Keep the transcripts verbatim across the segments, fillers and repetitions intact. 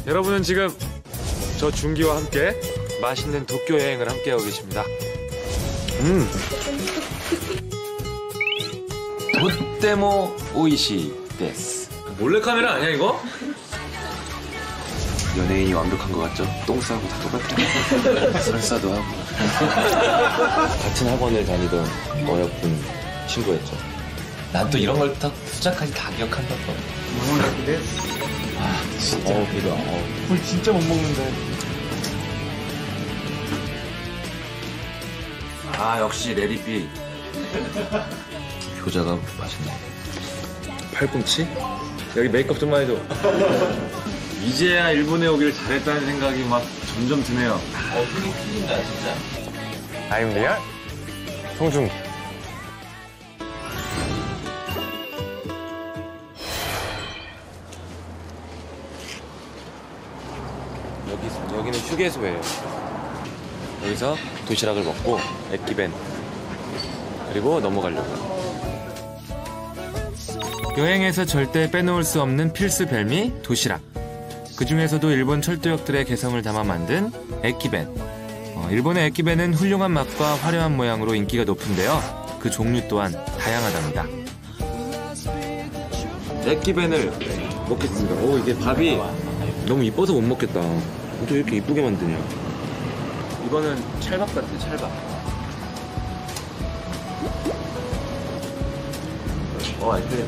여러분은 지금 저 준기와 함께 맛있는 도쿄 여행을 함께하고 계십니다. 음. 도떼모 오이시 데스. 몰래카메라 아니야 이거? 연예인이 완벽한 것 같죠? 똥 싸고 다 똑같아요. 설사도 하고. 같은 학원을 다니던 어여쁜 친구였죠. 난 또 이런 걸 딱 수작까지 다 기억한다 또. 아 진짜. 어, 그래도 어. 물 진짜 못 먹는데. 아 역시 레디비. 효자가 맛있네. 팔꿈치? 여기 메이크업 좀만 해줘. 이제야 일본에 오길 잘했다는 생각이 막 점점 드네요. 어, 힘이 풀린다, 진짜. I'm real? 송중. 여기, 여기는 휴게소예요. 여기서 도시락을 먹고 에키벤 그리고 넘어가려고요. 여행에서 절대 빼놓을 수 없는 필수 별미 도시락. 그 중에서도 일본 철도역들의 개성을 담아 만든 에키벤. 어, 일본의 에키벤은 훌륭한 맛과 화려한 모양으로 인기가 높은데요. 그 종류 또한 다양하답니다. 에키벤을 먹겠습니다. 오, 이게 밥이 너무 이뻐서 못 먹겠다. 어떻게 이렇게 이쁘게 만드냐. 이거는 찰밥 같아, 찰밥. 어, 알뜰해.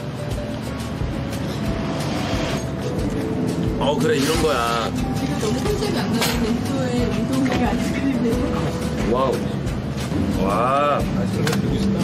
어, 그래, 이런 거야. 지금 너무 컨셉이 안 나는 멘토의 우동이가 아이스크림이에요. 와우. 와. 아이스크림 누구 있을까?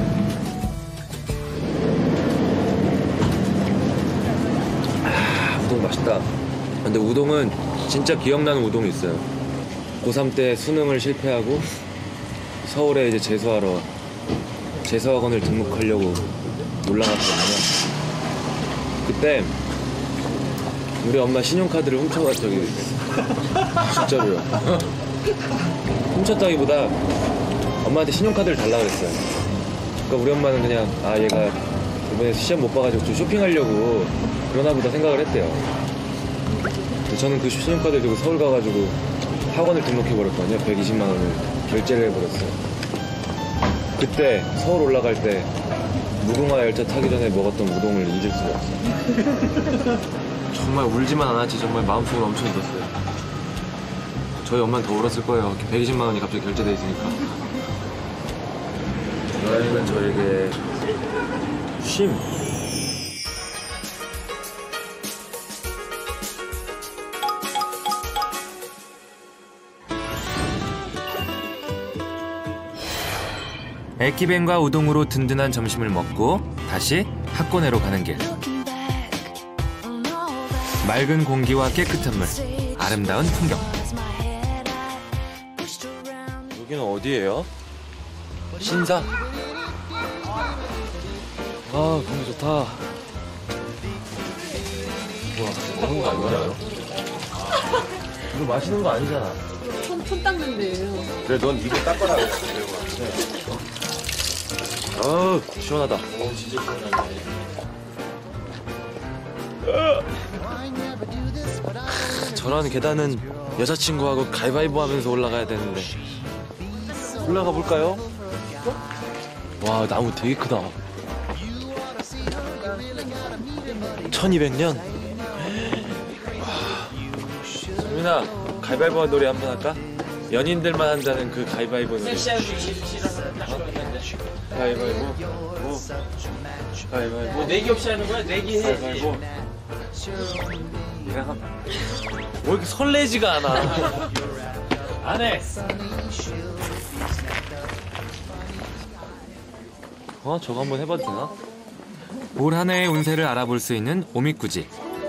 아, 우동 맛있다. 근데 우동은 진짜 기억나는 우동이 있어요. 고삼 때 수능을 실패하고 서울에 이제 재수하러 재수학원을 등록하려고 올라갔거든요. 그때 우리 엄마 신용카드를 훔쳐가 저기 진짜로요. 훔쳤다기보다 엄마한테 신용카드를 달라 그랬어요. 그러니까 우리 엄마는 그냥 아 얘가 이번에 시험 못 봐가지고 좀 쇼핑하려고 그러나 보다 생각을 했대요. 근데 저는 그 신용카드를 들고 서울 가가지고 학원을 등록해버렸거든요. 백이십만 원을 결제를 해버렸어요. 그때 서울 올라갈 때 무궁화 열차 타기 전에 먹었던 우동을 잊을 수가 없어요. 정말 울지만 않았지 정말 마음속으로 엄청 울었어요. 저희 엄마는 더 울었을 거예요. 백이십만 원이 갑자기 결제돼 있으니까. 여행은 저에게 쉼. 에키벤과 우동으로 든든한 점심을 먹고 다시 하코네로 가는 길. 맑은 공기와 깨끗한 물, 아름다운 풍경. 여기는 어디예요? 신사? 아, 공기 좋다. 뭐야, 먹는 거 아니잖아요? 이거 마시는 거 아니잖아. 손, 손 닦는 데예요. 그래, 넌 이거 닦아라. 아, 시원하다. 어, 진짜 시원하네. 저런 계단은 여자친구하고 가위바위보 하면서 올라가야 되는데. 올라가 볼까요? 와, 나무 되게 크다. 천이백 년? 소민아, 가위바위보 놀이 한번 할까? 연인들만 한다는 그 가위바위보 놀이. 가위바위보. 뭐? 가위바위보. 내기 없이 하는 거야? 내기 해야지. 가위바위보. 왜 이렇게 설레지가 않아? 안 해. 어? 저거 한번 해봐도 되나? 올 한 해의 운세를 알아볼 수 있는 오미쿠지.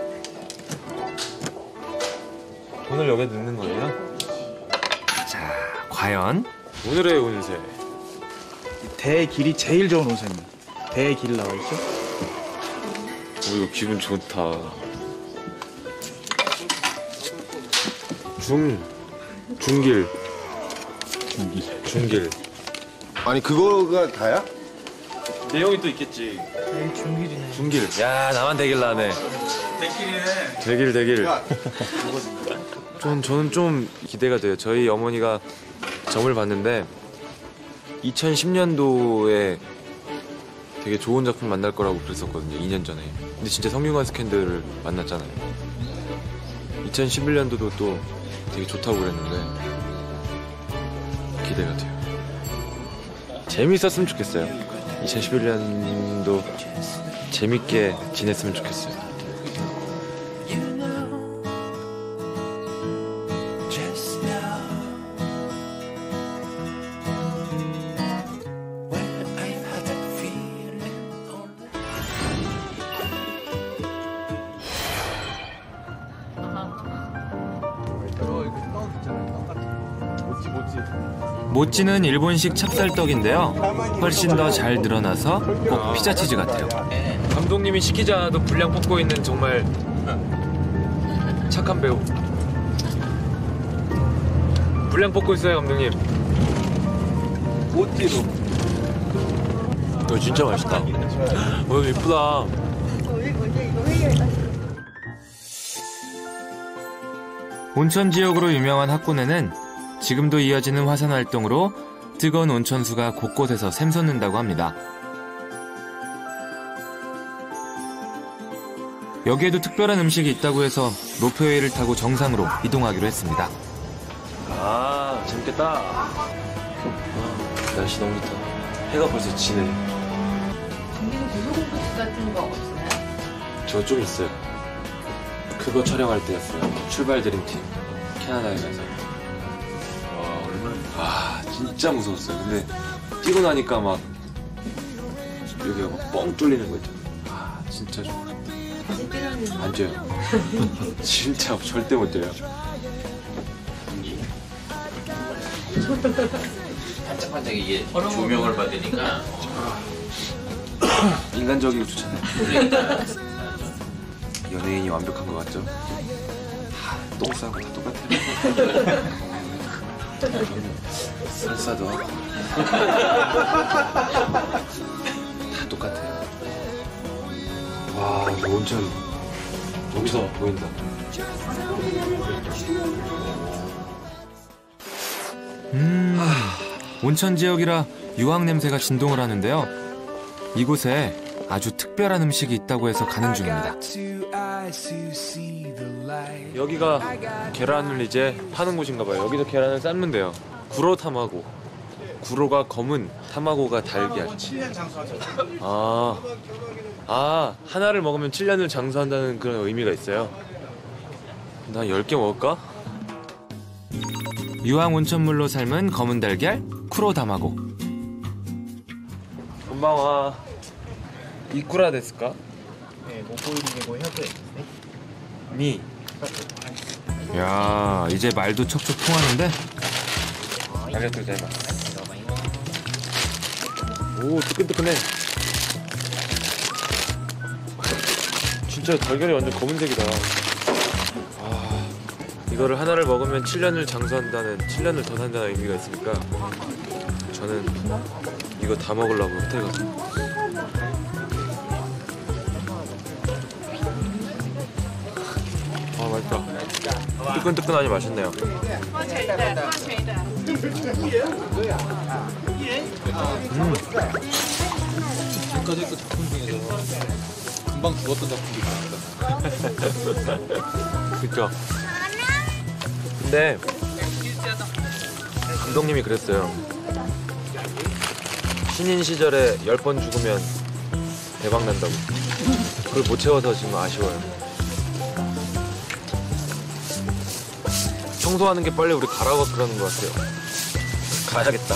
돈을 여기에 넣는 거예요? 자, 과연 오늘의 운세. 대의 길이 제일 좋은 운세입니다. 대의 길 나와 있죠? 오, 이거 기분 좋다. 중, 중길. 중길. 중길. 아니 그거가 다야? 내용이 또 있겠지. 제일 중길이네. 중길. 야, 나만 대길 나네. 대길이네. 대길 대길. 전 저는 좀 기대가 돼요. 저희 어머니가 점을 봤는데 이천십 년도에 되게 좋은 작품 만날 거라고 그랬었거든요. 이 년 전에. 근데 진짜 성균관 스캔들을 만났잖아요. 이천십일 년도도 또 되게 좋다고 그랬는데 기대가 돼요. 재밌었으면 좋겠어요. 이천십일 년도 재밌게 지냈으면 좋겠어요. 모찌는 일본식 찹쌀떡인데요. 훨씬 더 잘 늘어나서 꼭 피자치즈 같아요. 감독님이 시키지 않아도 분량 뽑고 있는 정말 착한 배우. 분량 뽑고 있어요, 감독님. 모찌로. 이거 진짜 맛있다. 어, 예쁘다. 온천 지역으로 유명한 학군에는 지금도 이어지는 화산 활동으로 뜨거운 온천수가 곳곳에서 샘솟는다고 합니다. 여기에도 특별한 음식이 있다고 해서 로프웨이를 타고 정상으로 이동하기로 했습니다. 아, 재밌겠다. 아, 날씨 너무 좋다. 해가 벌써 지네. 준비는 고소공포증 같은 거 없어요? 저 좀 있어요. 그거 촬영할 때였어요. 출발 드림팀 캐나다에 가서. 와, 얼마나 아 진짜 무서웠어요. 근데 뛰고 나니까 막 여기가 막 뻥 뚫리는 거 있잖아요. 아 진짜 좋아. 다시 뛰라는 안 뛰어요. 진짜 절대 못 뛰어요. 반짝반짝 이게 조명을 받으니까 인간적이고 좋잖아요. 그러니까 연예인이 완벽한 것 같죠? 다 똥 싸고 다 똑같아요. 설사도 하고 다 똑같아요. 와, 이거 온천 여기서 보인다. 음, 온천 지역이라 유황 냄새가 진동을 하는데요. 이곳에 아주 특별한 음식이 있다고 해서 가는 중입니다. 여기가 계란을 이제 파는 곳인가 봐요. 여기서 계란을 삶면 돼요. 구로 타마고. 구로가 검은, 타마고가 달걀. 칠 년 장수하죠. 아, 아 하나를 먹으면 칠 년을 장수한다는 그런 의미가 있어요. 나 열 개 먹을까? 유황 온천물로 삶은 검은 달걀, 쿠로다마고. 건방와. 이쿠라 데스까? 네, 목보이리고 현재. 니. 야, 이제 말도 척척 통하는데? 아리가또 고자이마스. 오, 뜨끈뜨끈해. 진짜 달걀이 완전 검은색이다. 아, 이거를 하나를 먹으면 칠 년을 장수한다는, 칠 년을 더 산다는 의미가 있으니까 저는 이거 다 먹으려고 호텔 가서. 아, 맛있다. 뜨끈뜨끈하니 맛있네요. 음. 지금까지 그 작품 중에서 금방 죽었던 작품이 있습니다. 그쵸. 근데 감독님이 그랬어요. 신인 시절에 열 번 죽으면 대박 난다고. 그걸 못 채워서 지금 아쉬워요. 청소하는 게 빨리 우리 가라고 그러는 것 같아요. 가야겠다.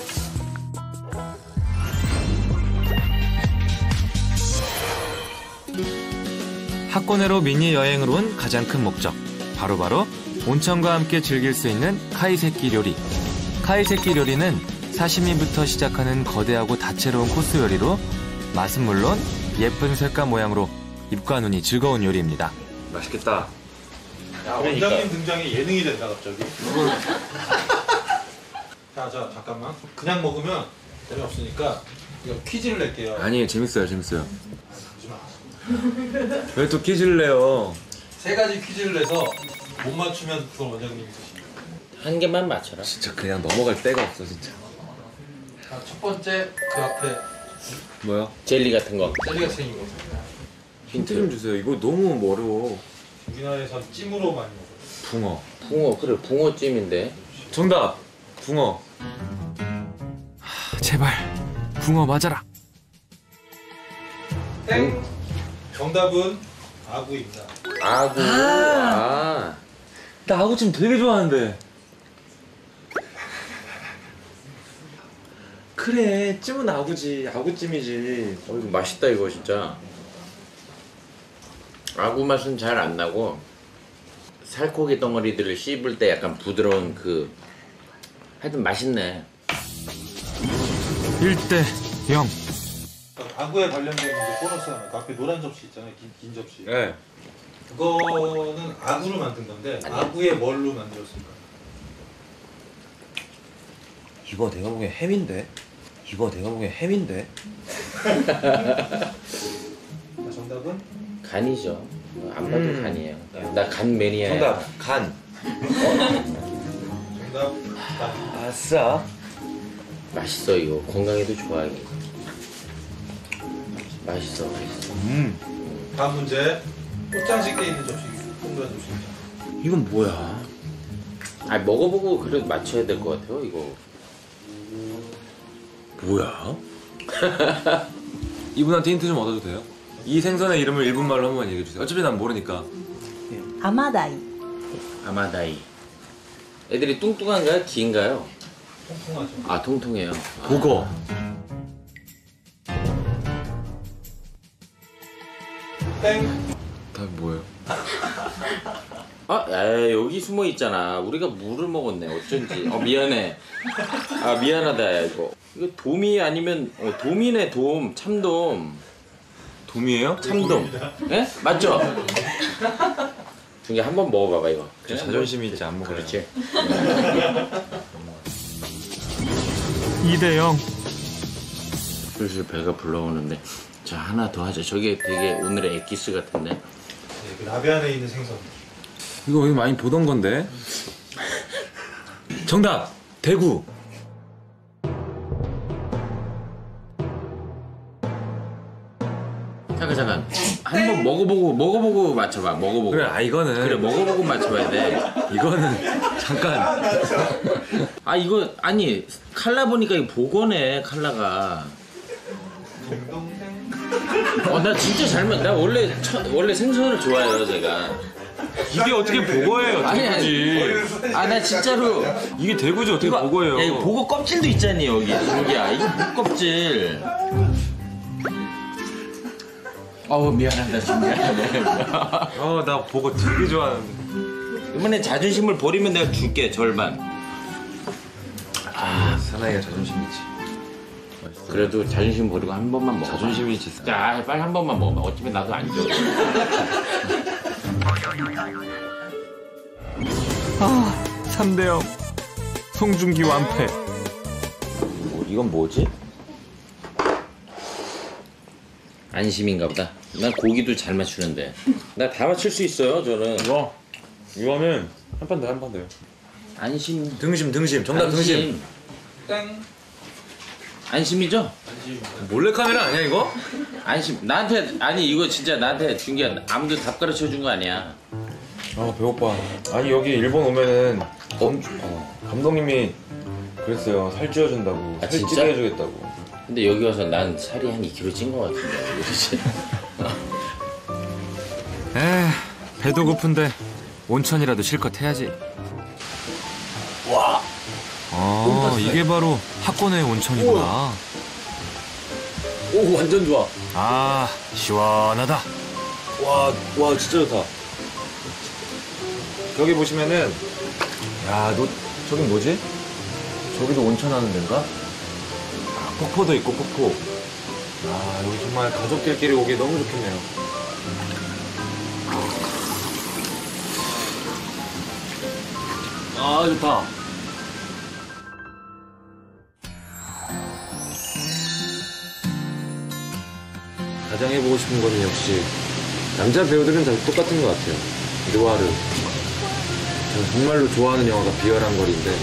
학고네로 미니 여행을 온 가장 큰 목적. 바로바로 온천과 함께 즐길 수 있는 카이세키 요리. 카이세키 요리는 사시미부터 시작하는 거대하고 다채로운 코스 요리로 맛은 물론 예쁜 색감 모양으로 입과 눈이 즐거운 요리입니다. 맛있겠다. 야, 원장님 등장이 예능이 된다 갑자기. 자, 자, 잠깐만. 그냥 먹으면 재미없으니까 이거 퀴즈를 낼게요. 아니에요, 재밌어요, 재밌어요. 하지마. 왜 또 퀴즈를 내요? 세 가지 퀴즈를 내서 못 맞추면 그건 원장님이 쓰십니다. 한 개만 맞춰라. 진짜 그냥 넘어갈 데가 없어 진짜. 자, 첫 번째 그 앞에 뭐야? 젤리 같은 거. 젤리가 생긴 거. 힌트 좀 주세요. 이거 너무 어려워. 우리나라에선 찜으로 많이 먹어요. 붕어. 붕어, 그래, 붕어찜인데. 정답. 붕어. 하, 제발 붕어 맞아라. 땡! 정답은 아구입니다. 아구. 아. 나 아구찜 되게 좋아하는데. 그래, 찜은 아구지. 아구찜이지. 어, 이거 맛있다, 이거 진짜. 아구 맛은 잘 안 나고, 살코기 덩어리들을 씹을 때 약간 부드러운 그, 하여튼 맛있네. 일 대 영. 아구에 관련된 이제 보너스 하나. 그 앞에 노란 접시 있잖아요. 긴, 긴 접시. 네. 그거는 아구로 만든 건데 아구에 뭘로 만들었을까? 이거 내가 보기엔 햄인데. 이거 내가 보기엔 햄인데. 자, 정답은 간이죠. 안 봐도 음. 간이에요. 나 간 매니아야. 정답. 간. 정답 아, 아싸. 맛있어, 이거. 건강에도 좋아, 이거. 맛있어, 맛있어. 음. 다음 문제. 꽃장식 돼 있는 접시, 동그란 접시입니다. 이건 뭐야? 아, 먹어보고 그래도 맞춰야 될 것 같아요, 이거. 뭐야? 이분한테 힌트 좀 얻어도 돼요? 이 생선의 이름을 일본말로 한번 얘기해 주세요. 어차피 난 모르니까. 아마다이. 아마다이. 애들이 뚱뚱한가요? 긴가요? 통통하죠. 아, 통통해요. 보거. 땡! 답 뭐예요? 아, 야, 여기 숨어 있잖아. 우리가 물을 먹었네. 어쩐지. 어, 미안해. 아, 미안하다, 야, 이거. 이거 도미 아니면, 어, 도미네, 돔. 참돔. 돔이에요? 참돔. 예? 맞죠? 이게 한번 먹어봐봐, 이거. 저 자존심이 있지 안 먹어요. 그렇지. 이 대 영. 슬슬 배가 불러오는데. 자, 하나 더 하자. 저게 되게 오늘의 엑기스 같은데. 네, 그 라베 안에 있는 생선. 이거 어디 많이 보던 건데. 정답. 대구. 잠깐, 잠깐. 한번 먹어보고, 먹어보고 맞춰봐. 먹어보고. 그래, 아 이거는 그래, 먹어보고 맞춰봐야 돼. 이거는 잠깐. 아, 이거, 아니, 칼라 보니까 이거 보거네, 칼라가. 동동생. 어, 나 진짜 잘 맞, 나 원래, 첫, 원래 생선을 좋아해요, 제가. 이게 어떻게 보거예요? 아니, 아니. 대구지. 아, 나 진짜로. 이게 대구지 어떻게 이거, 보거예요? 야, 이거 보고 껍질도 있잖니, 여기. 여기야. 이거 목 껍질. 어우, 미안하다, 진짜. 미안해. 어, 나 보거 되게 좋아하는데. 이번에 자존심을 버리면 내가 줄게, 절반. 아, 사나이가 자존심 있지. 그래도 자존심 버리고 한 번만 먹어. 자존심이 있지. 자, 빨리 한 번만 먹어봐. 어차피 나도 안 줘. 아, 삼 대 영. 송중기 완패. 뭐, 이건 뭐지? 안심인가 보다. 난 고기도 잘 맞추는데. 나 다 맞출 수 있어요, 저는. 이거 이거는 한 판 더, 한 판 더요. 안심. 등심, 등심. 정답 등심. 안심. 땡! 안심이죠? 몰래 카메라 아니야 이거? 안심. 나한테, 아니, 이거 진짜 나한테 준 게 아무도 답 가르쳐 준 거 아니야. 아 배고파. 아니 여기 일본 오면은 감, 어, 감독님이 그랬어요. 살 찌워준다고. 아, 살 진짜? 찌게 해주겠다고. 근데 여기 와서 난 살이 한 이 킬로그램 찐 거 같은데. 그렇지? 에, 배도 고픈데 온천이라도 실컷 해야지. 와. 아, 이게 바로 학원의 온천이구나. 오 완전 좋아. 아, 시원하다. 와, 와 진짜 좋다. 여기 보시면은 야, 너 저긴 뭐지? 저기도 온천 하는 데인가? 아, 폭포도 있고 폭포. 아, 여기 정말 가족들끼리 오기 너무 좋겠네요. 아, 좋다. 가장 해보고 싶은 거는 역시 남자 배우들은 다 똑같은 것 같아요. 느와르. 저는 정말로 좋아하는 영화가 비열한 거리인데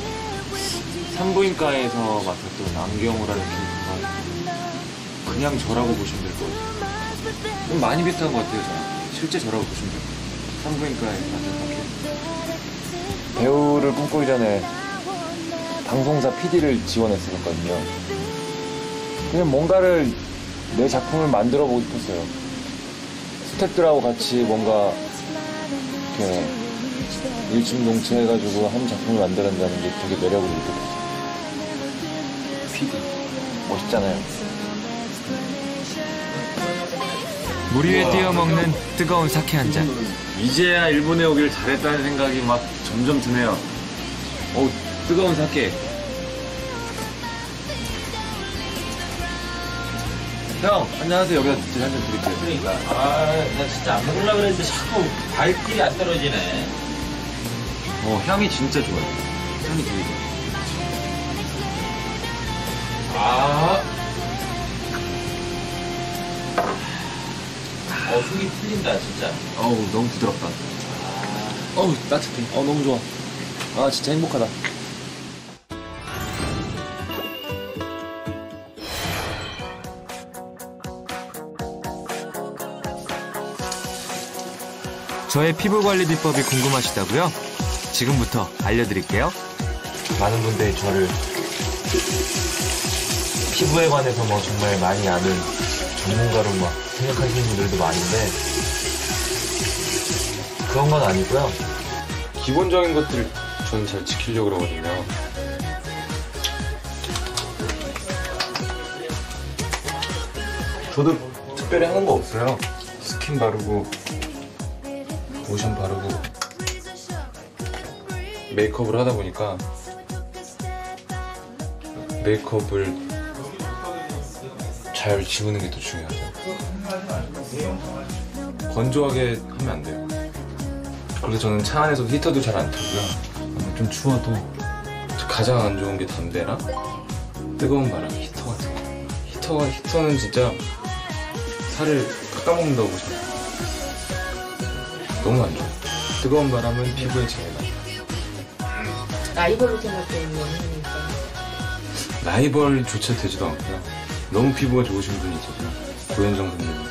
산부인과에서 맡았던 안경호라는 캐릭터가 그냥 저라고 보시면 될 것 같아요. 좀 많이 비슷한 것 같아요. 저랑. 실제 저라고 보시면 돼요. 산부인과에 맡았던 캐릭터. 배우를 꿈꾸기 전에 방송사 피디를 지원했었거든요. 그냥 뭔가를 내 작품을 만들어 보고 싶었어요. 스태프들하고 같이 뭔가 이렇게 일심동체해가지고 한 작품을 만들어낸다는 게 되게 매력을 느꼈어요. 피디 멋있잖아요. 물 위에 띄어 먹는 뜨거운 사케 한 잔. 이제야 일본에 오길 잘했다는 생각이 막 점점 드네요. 어우, 뜨거운 사케. 형, 안녕하세요. 여기다 한 잔 드릴게요. 그러니까 아, 나 진짜 안 먹으려고 그랬는데 자꾸 발길이 안 떨어지네. 어, 향이 진짜 좋아요. 향이 되게 좋아요. 아, 어, 속이 풀린다 진짜. 어우, 너무 부드럽다. 어우, 따뜻해. 어, 너무 좋아. 아, 진짜 행복하다. 저의 피부 관리 비법이 궁금하시다고요? 지금부터 알려드릴게요. 많은 분들이 저를 피부에 관해서 뭐 정말 많이 아는 전문가로 막 생각하시는 분들도 많은데 그런 건 아니고요. 기본적인 것들을 저는 잘 지키려고 그러거든요. 저도 특별히 하는 거 없어요. 스킨 바르고 로션 바르고 메이크업을 하다 보니까 메이크업을 잘 지우는 게 더 중요하죠. 건조하게 하면 안 돼요. 그래서 저는 차 안에서 히터도 잘 안 틀고요. 좀 추워도 가장 안 좋은 게 담배랑 뜨거운 바람, 히터 같은 거. 히터가, 히터는 진짜 살을 깎아먹는다고 보시면 돼요. 너무 안 좋아요. 뜨거운 바람은 피부에 제일 나빠요. 라이벌로 생각되는 거는 라이벌조차 되지도 않고요. 너무 피부가 좋으신 분이 있어요. 고현정 선생님.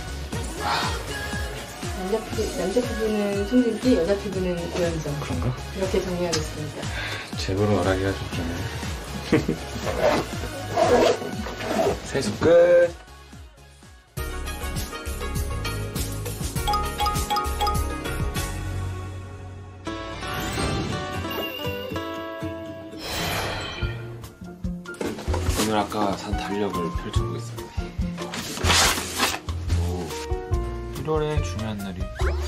남자 피부, 남자 피부는 송중기, 여자 피부는 고현정. 그런가? 이렇게 정리하겠습니다. 제보로 말하기가 좀 그러네. 세수 끝. 오늘 아까 산 달력을 펼쳐보겠습니다. 오, 일월의 중요한 날이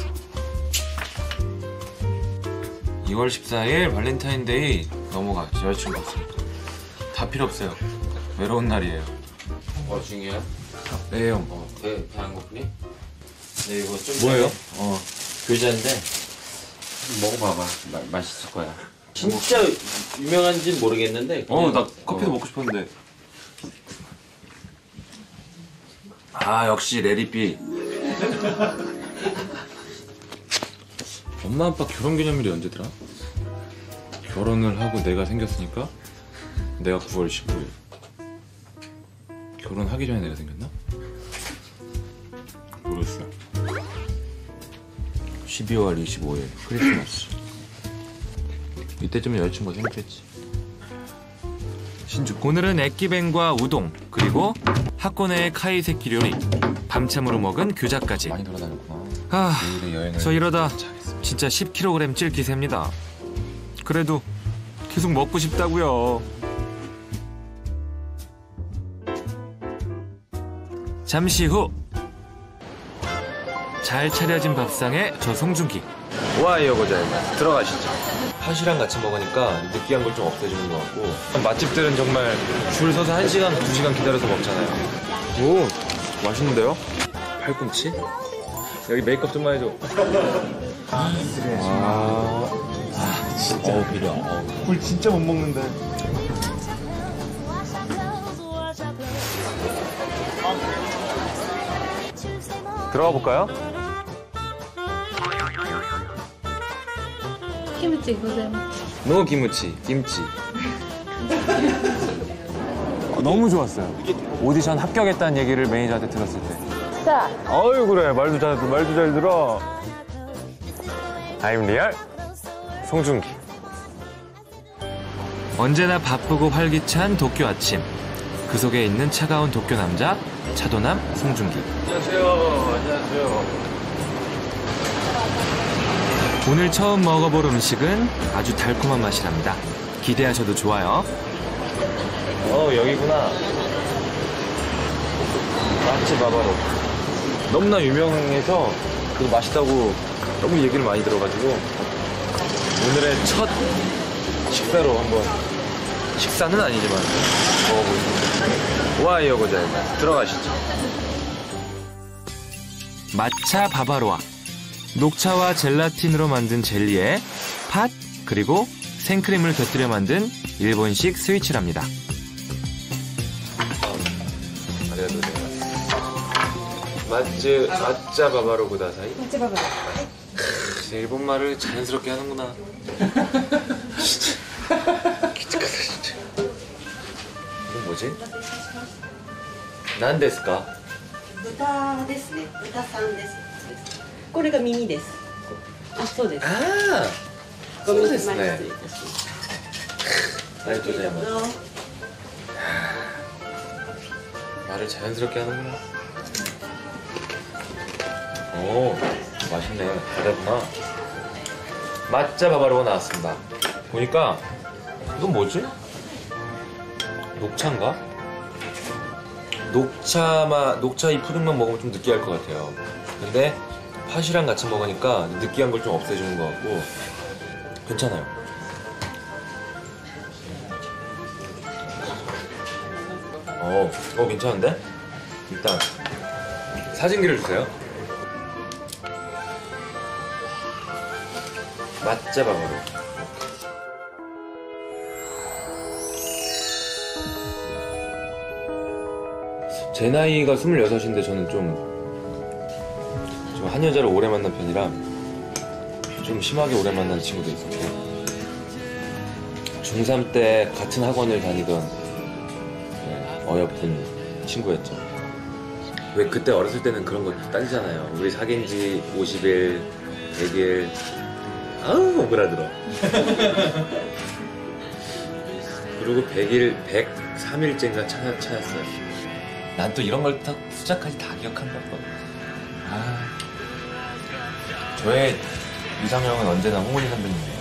이월 십사일 발렌타인데이 넘어갔죠. 여자친구 없으니까 다 필요 없어요. 외로운 날이에요. 어, 중요해요? 네 형. 어, 배, 배 안 고프니? 네, 이거 좀. 뭐예요? 전에, 어, 교자인데. 먹어봐봐. 마, 맛있을 거야. 진짜 유명한지는 모르겠는데. 어, 나 그냥- 커피도 어. 먹고 싶었는데. 아, 역시 레디비. 엄마 아빠 결혼기념일이 언제더라? 결혼을 하고 내가 생겼으니까 내가 구월 십구일. 결혼하기 전에 내가 생겼나? 모르겠어. 십이월 이십오일 크리스마스. 이때쯤에 여자친구가 생겼겠지. 신주. 오늘은 액기뱅과 우동, 그리고 하코네의 카이세키 요리, 밤참으로 먹은 규자까지. 많이 돌아다녔구나. 아, 내일의 여행을 저 이러다 자겠습니다. 진짜 십 킬로그램 찔 기세입니다. 그래도 계속 먹고 싶다고요. 잠시 후 잘 차려진 밥상에 저 송중기. 와이어 고자이마스. 들어가시죠. 팥이랑 같이 먹으니까 느끼한 걸 좀 없애주는 것 같고, 맛집들은 정말 줄 서서 한 시간, 두 시간 기다려서 먹잖아요. 오, 맛있는데요? 팔꿈치? 여기 메이크업 좀만 해줘. 아, 아 진짜. 어우, 비려. 어우. 굴 진짜 못 먹는데. 들어가 볼까요? 키무치 고자이마스. 노 김치, 김치. 어, 너무 좋았어요. 오디션 합격했다는 얘기를 매니저한테 들었을 때. 자, 어유 그래 말도 잘 말도 잘 들어. I'm 리얼 송중기. 언제나 바쁘고 활기찬 도쿄 아침. 그 속에 있는 차가운 도쿄 남자 차도남 송중기. 안녕하세요. 안녕하세요. 오늘 처음 먹어볼 음식은 아주 달콤한 맛이랍니다. 기대하셔도 좋아요. 어 여기구나. 맛집 바바로. 너무나 유명해서 그거 맛있다고 너무 얘기를 많이 들어가지고 오늘의 첫 식사로 한번, 식사는 아니지만 먹어보겠습니다. 와이어 고자이마 들어가시죠. 마차 바바로아. 녹차와 젤라틴으로 만든 젤리에 팥 그리고 생크림을 곁들여 만든 일본식 스위치랍니다. 맛즈 마짜 바바로 구다사이. 마차 바바로. 일본 말을 자연스럽게 하는구나. 진짜 기특하다 진짜. 이건 뭐지? 난 데스까? 豚ですね。豚さんです。これが耳です。あ、そうです。 아, ごめんなさい。 そうですね。 失礼いたします。 아리가토자이마스. 말을 자연스럽게 하는구나. 오, 맛있네. 잘했구나. 맛자 바바로가 나왔습니다. 보니까 이건 뭐지? 녹차인가? 녹차마, 녹차 이 푸딩만 먹으면 좀 느끼할 것 같아요. 근데 팥이랑 같이 먹으니까 느끼한 걸 좀 없애주는 것 같고 괜찮아요. 어, 어 괜찮은데? 일단 사진기를 주세요. 맛자 바바로. 제 나이가 스물여섯인데 저는 좀, 좀 한 여자를 오래 만난 편이라 좀 심하게 오래 만난 친구도 있었고 중삼 때 같은 학원을 다니던 네, 어여쁜 친구였죠. 왜 그때 어렸을 때는 그런 거 따지잖아요. 우리 사귄 지 오십 일, 백 일. 아우 오그라들어. 그리고 백 일, 백삼 일째인가 차, 차였어요. 난 또 이런 걸 다 숫자까지 다 기억한다고. 아, 저의 이상형은 언제나 홍은희 선배님이에요.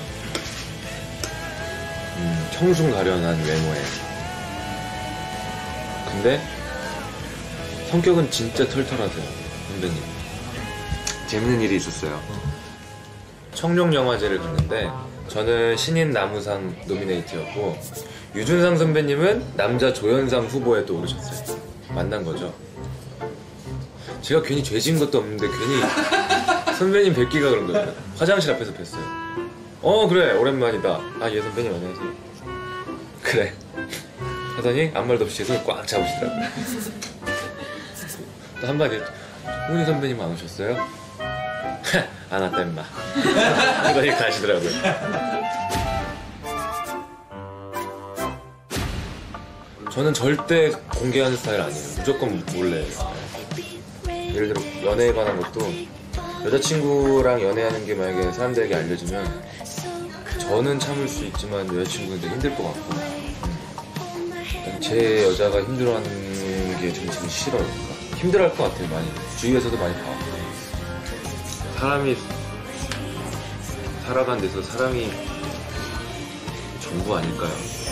음, 청순가련한 외모에. 근데 성격은 진짜 털털하세요, 선배님. 재밌는 일이 있었어요. 청룡영화제를 갔는데 저는 신인 나무상 노미네이트였고 유준상 선배님은 남자 조연상 후보에 또 오르셨어요. 만난 거죠. 제가 괜히 죄진 것도 없는데 괜히 선배님 뵙기가 그런 거예요. 화장실 앞에서 뵀어요. 어 그래 오랜만이다. 아 예 선배님 안녕하세요. 그래 하더니 아무 말도 없이 제 손을 꽉 잡으시더라고요. 또 한마디 홍은희 선배님 안 오셨어요? 안 왔다 임마. 하더니 가시더라고요. 저는 절대 공개하는 스타일 아니에요. 무조건 몰래. 예를 들어 연애에 관한 것도 여자친구랑 연애하는 게 만약에 사람들에게 알려지면 저는 참을 수 있지만 여자친구한테 힘들 것 같고 음. 제 여자가 힘들어하는 게 되게 되게 싫어요. 힘들어할 것 같아요. 많이. 주위에서도 많이 봐. 사람이 살아간 데서 사람이 전부 아닐까요?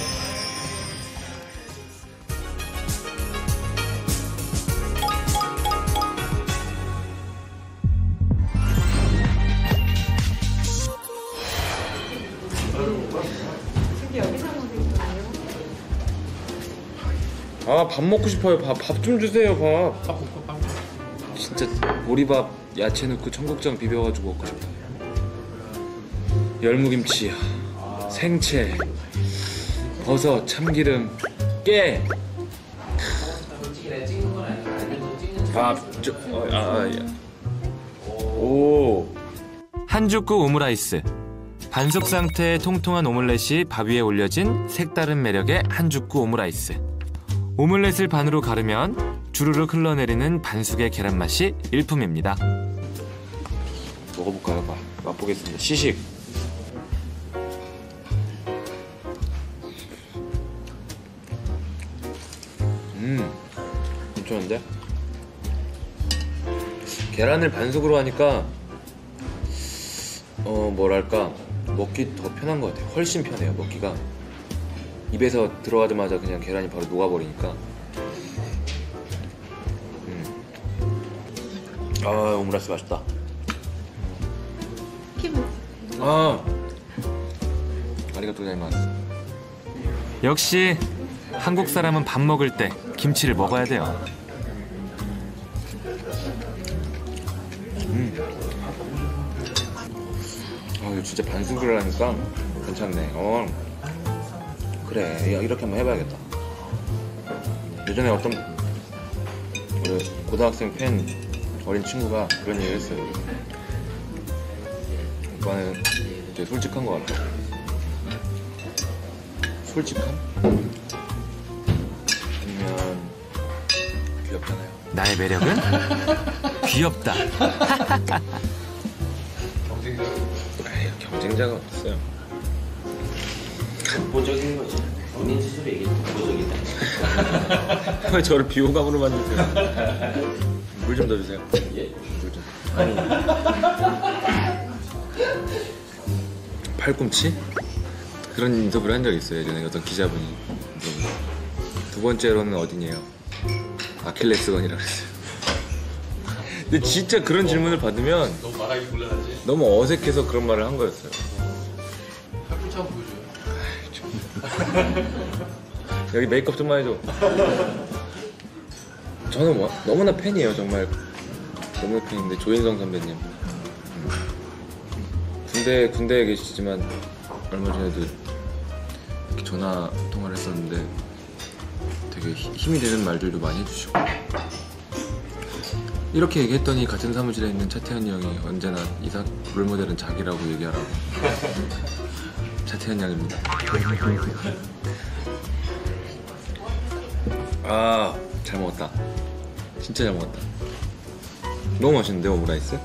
아, 밥 먹고 싶어요. 밥, 밥 좀 주세요, 밥. 진짜 보리밥, 야채 넣고 청국장 비벼가지고 먹고 싶어요. 열무김치, 생채, 버섯, 참기름, 깨. 밥, 저, 어, 아, 아, 예. 오. 한죽구 오므라이스. 반숙 상태의 통통한 오믈렛이 밥 위에 올려진 색다른 매력의 한죽구 오므라이스. 오믈렛을 반으로 가르면 주르륵 흘러내리는 반숙의 계란 맛이 일품입니다. 먹어볼까요? 맛, 맛보겠습니다. 시식. 음, 괜찮은데? 계란을 반숙으로 하니까 어 뭐랄까 먹기 더 편한 것 같아요. 훨씬 편해요. 먹기가 입에서 들어가자마자 그냥 계란이 바로 녹아버리니까. 음. 아, 오므라이스 맛있다. 기분. 아, 아리가또 고자이마스. 역시 한국 사람은 밥 먹을 때 김치를 먹어야 돼요. 음. 아, 이거 진짜 반숙을 하니까 괜찮네. 어, 그래, 이렇게 한번 해봐야겠다. 예전에 어떤 우리 고등학생 팬 어린 친구가 그런 얘기를 했어요. 오빠는 되게 솔직한 것 같아. 솔직함? 아니면 귀엽잖아요. 나의 매력은 귀엽다. 에이, 경쟁자가 없어요. 독보적인 거지. 본인 스스로 얘기해 독보적이다. 왜 저를 비호감으로 만드세요? 물 좀 더 주세요. 예? 물 좀. 아니. 팔꿈치? 그런 인터뷰를 한 적이 있어요. 예전에 어떤 기자분이 인터뷰. 두 번째로는 어디냐요? 아킬레스건이라고 했어요. 근데 진짜 그런 질문을 받으면 너무 말하기 곤란하지? 너무 어색해서 그런 말을 한 거였어요. 팔꿈치 한번 보여줘요. 여기 메이크업 좀만 해줘. 저는 뭐, 너무나 팬이에요. 정말 너무나 팬인데 조인성 선배님. 음. 군대, 군대에 계시지만 얼마 전에도 이렇게 전화 통화를 했었는데 되게 힘이 되는 말들도 많이 해주시고, 이렇게 얘기했더니 같은 사무실에 있는 차태현 형이 언제나 이사 롤모델은 자기라고 얘기하라고. 차태현 양입니다. 아, 잘 먹었다. 진짜 잘 먹었다. 너무 맛있는데, 오므라이스?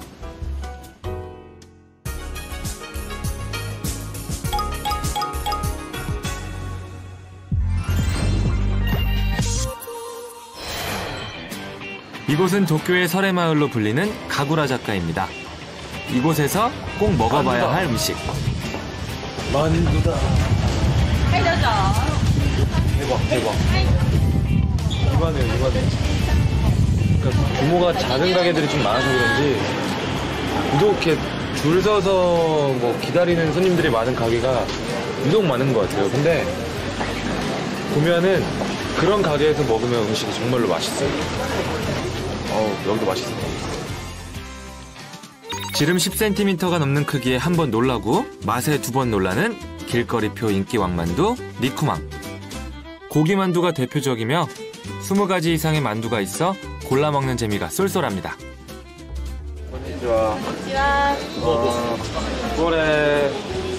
이곳은 도쿄의 설해마을로 불리는 가구라 작가입니다. 이곳에서 꼭 먹어봐야 만두다. 할 음식. 만두다. 대박, 대박. 이만해요, 이만해. 그러니까 규모가 작은 가게들이 좀 많아서 그런지 유독 이렇게 줄 서서 뭐 기다리는 손님들이 많은 가게가 유독 많은 것 같아요. 근데 보면은 그런 가게에서 먹으면 음식이 정말로 맛있어요. 어우, 여기도 맛있어. 지름 십 센티미터가 넘는 크기에 한 번 놀라고 맛에 두 번 놀라는 길거리표 인기 왕만두 니쿠망. 고기만두가 대표적이며 스무 가지 이상의 만두가 있어 골라 먹는 재미가 쏠쏠합니다. 좋아. 어, 꼬레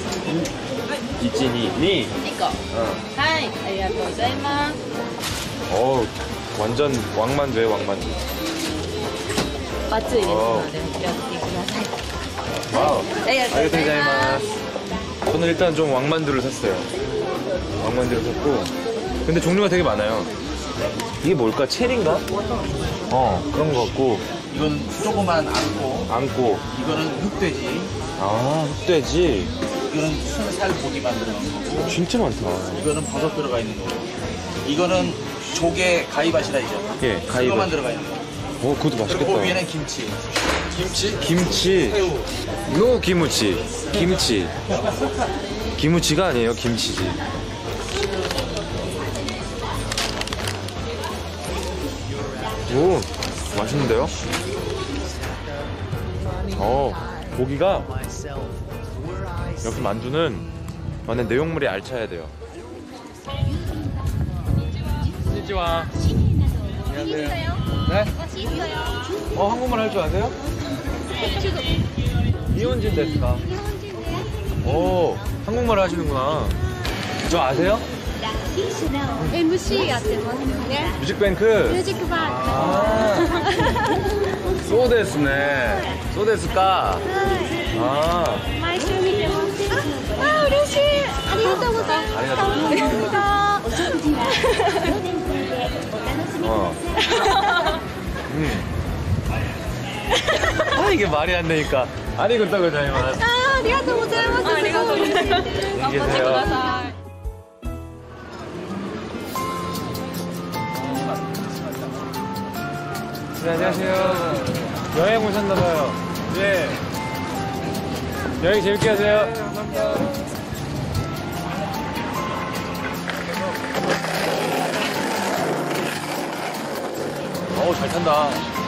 이치니 니. 이거. 하이, 아리가또 고자이마스. 어, 완전 왕만두예요, 왕만두. 熱いですのでお気をつけください。 와우. ありがとうございます。 저는 일단 좀 왕만두를 샀어요. 왕만두를 샀고, 근데 종류가 되게 많아요. 이게 뭘까? 체리인가? 어, 그런 거 같고. 이건 조그만 안고, 안고. 이거는 흑돼지, 아, 흑돼지. 이거는 순살 고기만 들어간 거고, 진짜 많다. 이거는 버섯 들어가 있는 거고, 이거는 조개 가이바시라이죠. 예, 가이바. 이거만 들어가 있는 거. 오, 그것도 맛있겠다. 그리고 위에는 김치. 김치? 김치. 노 김치. 김치. 김치가 아니에요, 김치지. 오, 맛있는데요? 어, 고기가 여기 만두는 완전 내용물이 알차야 돼요. 안녕하세요. 안녕하세요. 네? 어, 한국말 할 줄 아세요? 이혼진 데스까? 오, 한국말을 하시는구나. 저 아세요? 엠씨 やってますね。 뮤직뱅크. ミュージックバー。 아, 소데스네. 소데스까? 아, 毎週見てます。あ、あ、嬉しい。ありがとうございます。 ありがとうございます。 어. 음. 아, 이게 말이 안 되니까. 아리가또 고자이마스. あ、ありがとうございます。ありがとうございます。 안녕히 계세요. 네, 안녕하세요. 여행 오셨나봐요. 예. 여행 재밌게 하세요. 네, 감사합니다. 어우, 잘 탄다.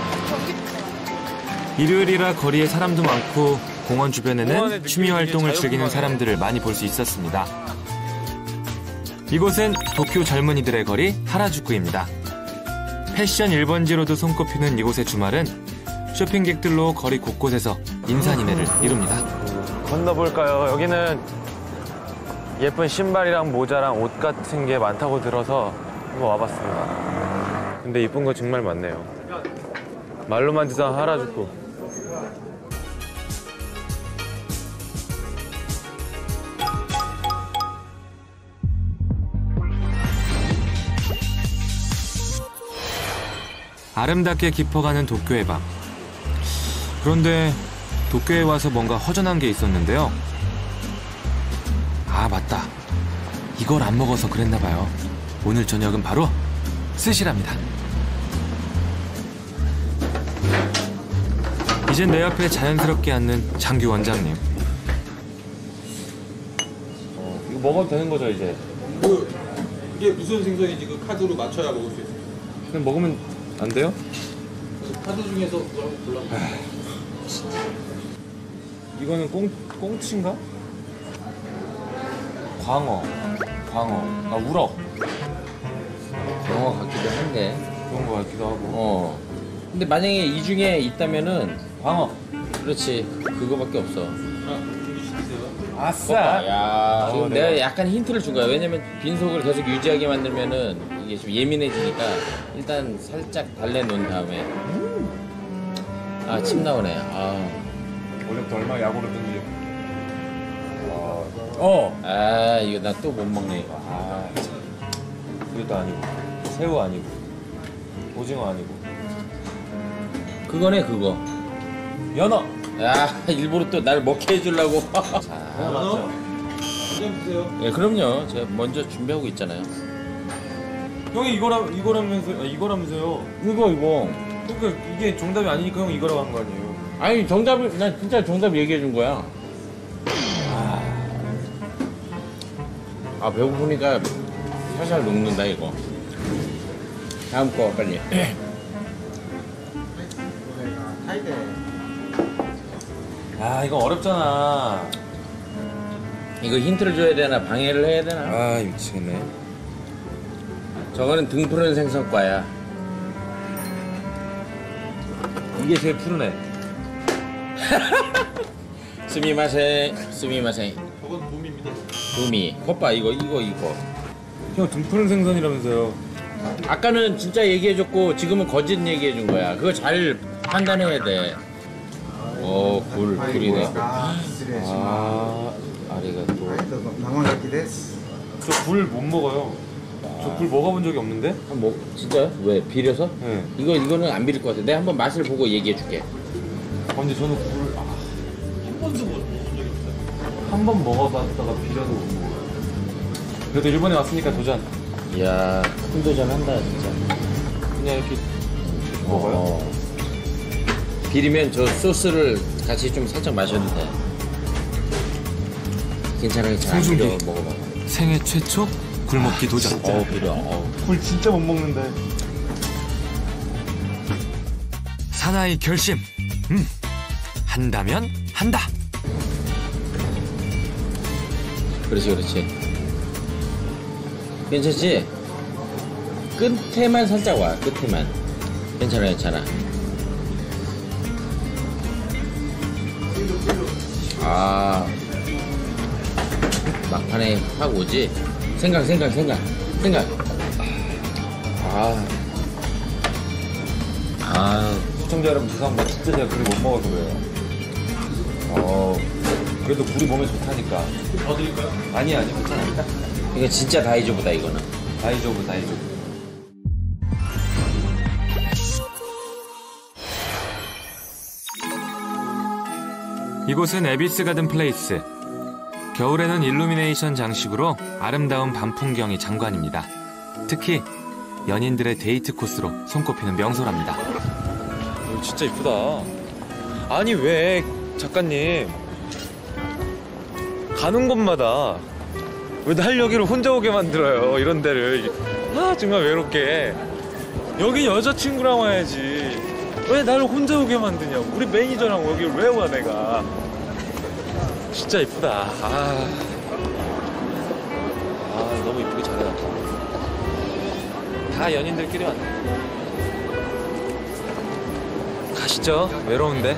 일요일이라 거리에 사람도 많고 공원 주변에는 취미 활동을 즐기는 사람들을 많이 볼 수 있었습니다. 이곳은 도쿄 젊은이들의 거리 하라주쿠입니다. 패션 일 번지로도 손꼽히는 이곳의 주말은 쇼핑객들로 거리 곳곳에서 인산인해를 이룹니다. 건너볼까요? 여기는 예쁜 신발이랑 모자랑 옷 같은 게 많다고 들어서 한번 와봤습니다. 근데 이쁜 거 정말 많네요. 말로만 듣던 하라주쿠. 아름답게 깊어가는 도쿄의 밤. 그런데 도쿄에 와서 뭔가 허전한 게 있었는데요. 아, 맞다. 이걸 안 먹어서 그랬나 봐요. 오늘 저녁은 바로 스시랍니다. 이젠 내 옆에 자연스럽게 앉는 장규 원장님. 어, 이거 먹어도 되는 거죠, 이제? 그 이게 무슨 생선인지 그 카드로 맞춰야 먹을 수 있어요. 그냥 먹으면 안 돼요? 그래서 카드 중에서 그거 한번 골라보세요. 이거는 꽁, 꽁치인가? 광어. 광어. 아, 우럭. 영어 같기도 한데. 그런 거 같기도 하고. 어. 근데 만약에 이 중에 있다면은 광어. 그렇지. 그거밖에 없어. 아, 준비시키세요. 아싸! 야, 지금 어, 내가 내가- 약간 힌트를 준 거야. 왜냐면 빈속을 계속 유지하게 만들면은 이게 좀 예민해지니까 일단 살짝 달래놓은 다음에. 아, 침 나오네. 아, 원래부터 얼마나 야구를 뜬지. 어. 아, 이거 나 또 못 먹네 이거. 아, 이것도 아니고. 새우 아니고. 오징어 아니고. 그거네 그거. 연어! 야, 일부러 또 날 먹게 해주려고. 자, 아, 맞죠? 한잔 드세요. 예, 그럼요. 제가 먼저 준비하고 있잖아요. 형이 이거라, 이거라면서, 아, 이거라면서요. 이거 이거. 그러니까 이게 정답이 아니니까 형 이거라고 한 거 아니에요? 아니 정답을 난 진짜 정답 얘기해 준 거야. 아, 배고프니까 살살 녹는다 이거. 다음 거 빨리. 아, 이거 어렵잖아. 이거 힌트를 줘야 되나 방해를 해야 되나? 아, 미치겠네. 저거는 등 푸른 생선과야. 이게 제일 푸르네. 스미마세, 스미마세. 저건 돔입니다. 도미, 컵바 이거 이거 이거. 형 등 푸른 생선이라면서요. 아까는 진짜 얘기해줬고 지금은 거짓 얘기해준 거야. 그거 잘 판단해야 돼. 어, 굴, 굴이네. 失礼し 아, 아리가또. ますどうぞ生牡蠣です 저 굴 못 먹어요. 저 굴 먹어본 적이 없는데? 한 뭐, 진짜? 왜? 비려서? 네. 이거, 이거는 안 비릴 것 같아. 내가 한번 맛을 보고 얘기해줄게. 아, 근데 저는 굴, 아, 한 번도 먹어본 적이 없어요. 한 번 먹어봤다가 비려서 못 먹어요. 그래도 일본에 왔으니까 도전. 이야, 큰 도전 한다, 진짜. 그냥 이렇게 먹어요? 어. 비리면 저 소스를 같이 좀 살짝 마셔도 돼. 괜찮아, 괜찮아. 안 송중기. 비려, 먹어봐. 생애 최초 굴먹기 도전. 어우, 비려. 어우. 굴 진짜 못 먹는데. 사나이 결심. 음, 한다면 한다. 그렇지, 그렇지. 괜찮지? 끝에만 살짝 와, 끝에만. 괜찮아, 괜찮아. 아 막판에 확 오지. 생각 생각 생각 생각. 아, 아 시청자 여러분 죄송합니다. 진짜 제가 굴이 못 먹어서 그래요. 어 그래도 굴이 몸에 좋다니까. 더 드릴까요? 아니 아니 괜찮아요. 이거 진짜 다이조브다 이거는. 다이조브 다이조브. 이곳은 에비스 가든 플레이스. 겨울에는 일루미네이션 장식으로 아름다운 밤 풍경이 장관입니다. 특히 연인들의 데이트 코스로 손꼽히는 명소랍니다. 오, 진짜 이쁘다. 아니 왜 작가님 가는 곳마다 왜 날 여기를 혼자 오게 만들어요? 이런 데를. 아 정말 외롭게. 여기 여자친구랑 와야지. 왜 나를 혼자 오게 만드냐고. 우리 매니저랑 여기를 왜 와 내가. 진짜 이쁘다. 아, 아 너무 이쁘게 잘해놨다. 다 연인들끼리 왔네. 가시죠. 외로운데.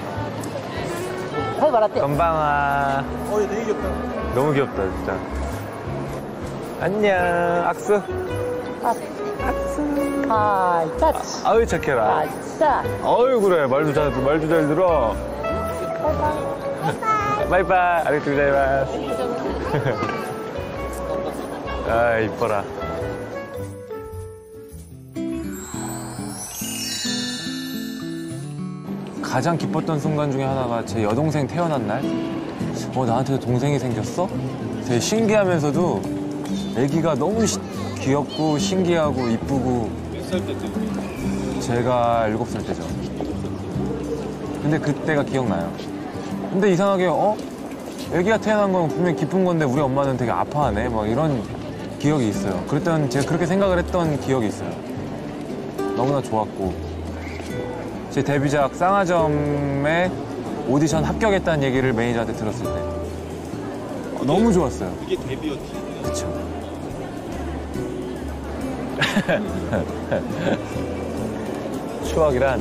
건방아. 어, 얘 되게 귀엽다. 너무 귀엽다 진짜. 안녕. 악수. 하이, 타치. 아유 착해라. 자, 아유 그래 말도 잘 말도 잘 들어. 바이바이. 아리가또 고자이마스. 아 이뻐라. 가장 기뻤던 순간 중에 하나가 제 여동생 태어난 날. 어 나한테도 동생이 생겼어? 되게 신기하면서도 애기가 너무 시, 귀엽고 신기하고 이쁘고. 몇 살 때 때문에? 제가 일곱 살 때죠. 근데 그때가 기억나요. 근데 이상하게 어? 애기가 태어난 건 분명히 기쁜 건데 우리 엄마는 되게 아파하네. 막 이런 기억이 있어요. 그랬던 제가 그렇게 생각을 했던 기억이 있어요. 너무나 좋았고 제 데뷔작 쌍화점에 오디션 합격했다는 얘기를 매니저한테 들었을 때 어, 너무 좋았어요. 그게 데뷔였지. 그쵸. 추억이란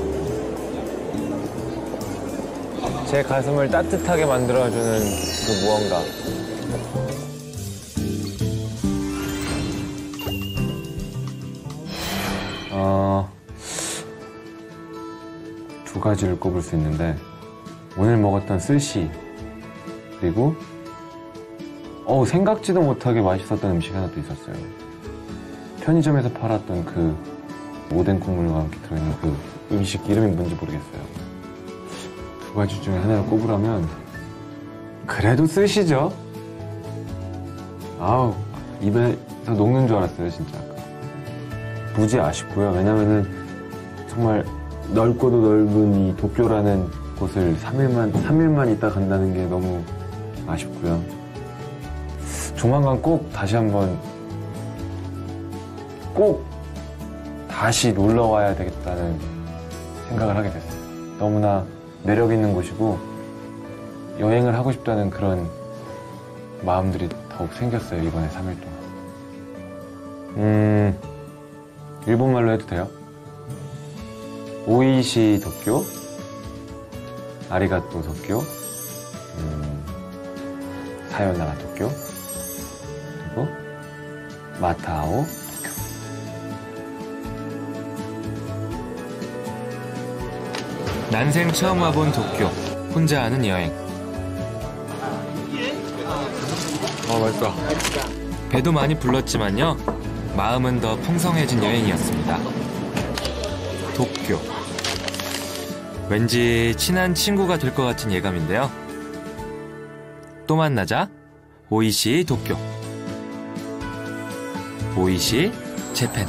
제 가슴을 따뜻하게 만들어주는 그 무언가. 어, 두 가지를 꼽을 수 있는데 오늘 먹었던 스시 그리고 어 생각지도 못하게 맛있었던 음식 하나 또 있었어요. 편의점에서 팔았던 그 오뎅 국물과 함께 들어있는 그 음식 이름이 뭔지 모르겠어요. 두 가지 중에 하나를 꼽으라면 그래도 스시죠. 아우 입에서 녹는 줄 알았어요 진짜. 무지 아쉽고요. 왜냐면은 정말 넓고도 넓은 이 도쿄라는 곳을 삼 일만 삼 일만 있다 간다는 게 너무 아쉽고요. 조만간 꼭 다시 한번 꼭 다시 놀러 와야 되겠다는 생각을 하게 됐어요. 너무나 매력 있는 곳이고 여행을 하고 싶다는 그런 마음들이 더욱 생겼어요. 이번에 삼 일 동안. 음, 일본말로 해도 돼요? 오이시 도쿄, 아리가또 도쿄, 음, 사요나라 도쿄, 그리고 마타오 난생 처음 와본 도쿄. 혼자 하는 여행. 아 맛있다. 배도 많이 불렀지만요. 마음은 더 풍성해진 여행이었습니다. 도쿄. 왠지 친한 친구가 될 것 같은 예감인데요. 또 만나자. 오이시 도쿄. 오이시 재팬.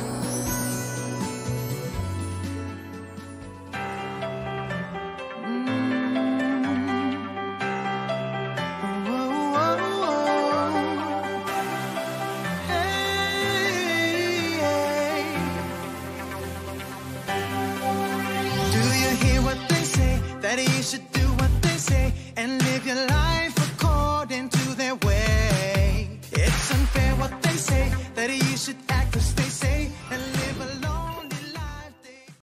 Do you hear what they say? That you should do what they say and live your life